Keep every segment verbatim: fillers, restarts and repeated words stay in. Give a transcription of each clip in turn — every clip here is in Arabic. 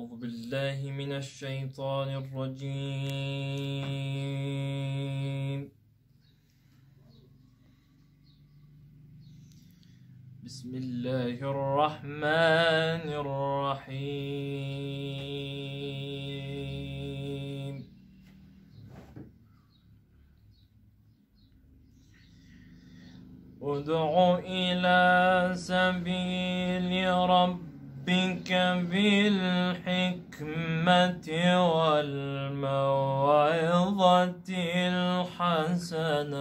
أعوذ بالله من الشيطان الرجيم. بسم الله الرحمن الرحيم. ادع إلى سبيل ربك بالحكمة والموعظة الحسنة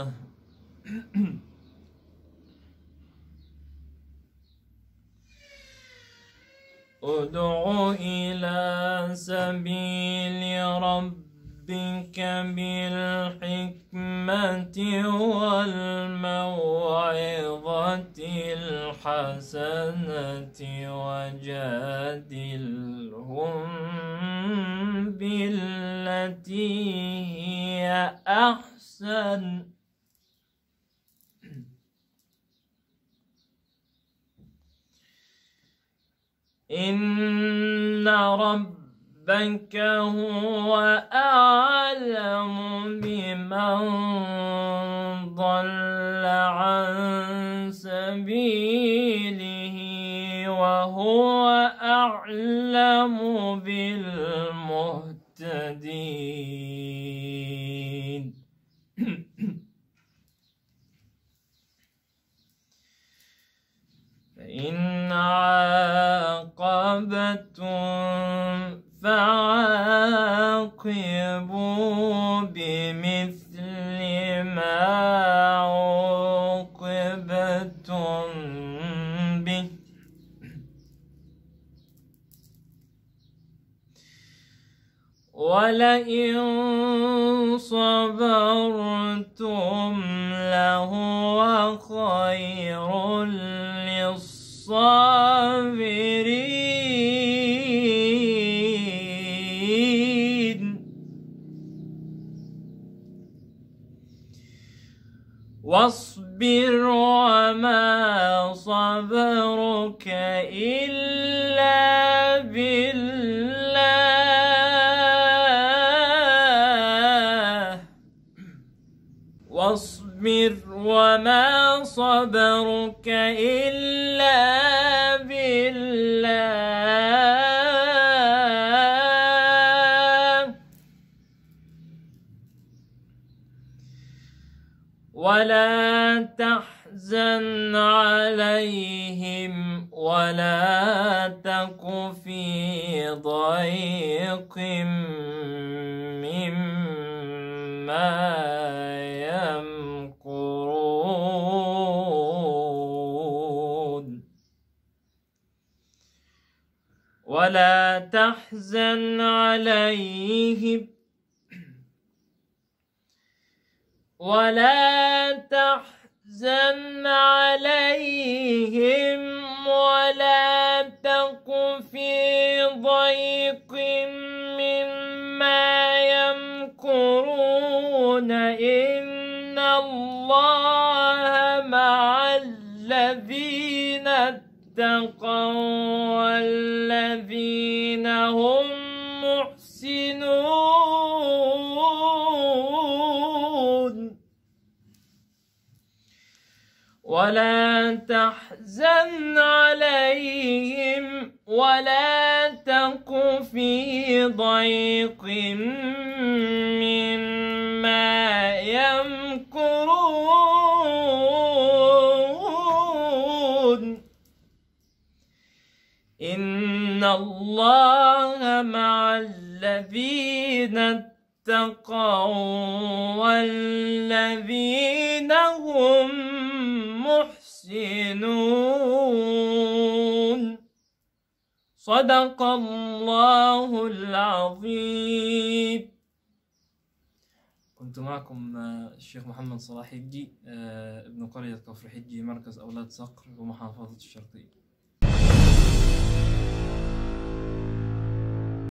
ادع إلى سبيل ربك بالحكمة والموعظة الحسنة وجادلهم بالتي هي أحسن إن ربك هو أعلم بمن ضل عن سبيله وهو أعلم بالمهتدين. فإن عاقبتم فعاقبوا بمثل ما عوقبتم به ولئن صبرتم لهو خير للصابرين. واصبر وما صبرك إلا بالله واصبر وما صبرك إلا بالله ولا تحزن عليهم ولا تك في ضيق مما يمكرون ولا تحزن عليهم ولا تحزن عليهم ولا تك في ضيق مما يمكرون إن الله مع الذين اتقوا والذين هم محسنون. ولا تحزن عليهم ولا تك في ضيق مما يمكرون إن الله مع الذين اتقوا والذين هم محسنون. صدق الله العظيم. كنت معكم الشيخ محمد صلاح حجي ابن قرية كفر حجي مركز أولاد صقر ومحافظة الشرقية.